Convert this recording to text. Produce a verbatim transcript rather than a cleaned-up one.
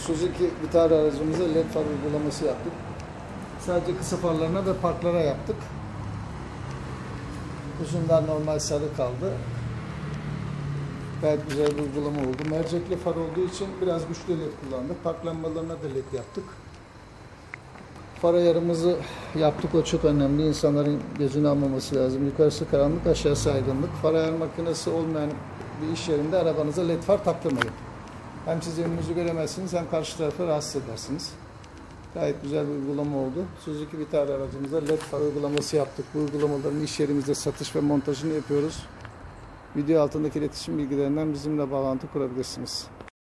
Suzuki Vitara aracımıza led far uygulaması yaptık. Sadece kısa farlarına ve parklara yaptık. Uzunlar normal sarı kaldı. Gayet güzel bir uygulama oldu. Mercekli far olduğu için biraz güçlü led kullandık. Park lambalarına da led yaptık. Far ayarımızı yaptık. O çok önemli. İnsanların gözünü almaması lazım. Yukarısı karanlık, aşağısı aydınlık. Far ayar makinesi olmayan bir iş yerinde arabanıza led far taktırmayın. Hem siz önünüzü göremezsiniz hem karşı tarafı rahatsız edersiniz. Gayet güzel bir uygulama oldu. Suzuki Vitara aracımıza led far uygulaması yaptık. Bu uygulamaların iş yerimizde satış ve montajını yapıyoruz. Video altındaki iletişim bilgilerinden bizimle bağlantı kurabilirsiniz.